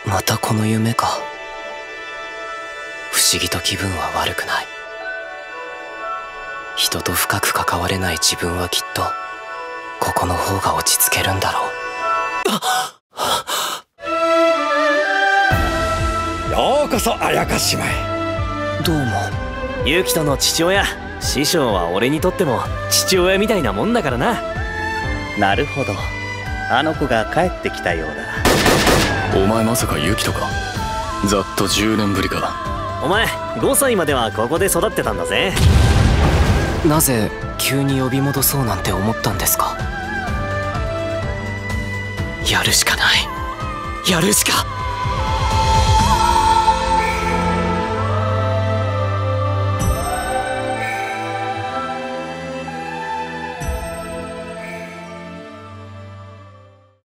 またこの夢か。不思議と気分は悪くない。人と深く関われない自分はきっとここの方が落ち着けるんだろう。ようこそ綾香姉妹。 どうも。 ユキトの父親、師匠は俺にとっても父親みたいなもんだからな。 なるほど、あの子が帰ってきたようだ。 お前まさかユキトか。ざっと10年ぶりか。 お前5歳まではここで育ってたんだぜ。 なぜ急に呼び戻そうなんて思ったんですか。やるしかない。やるしか。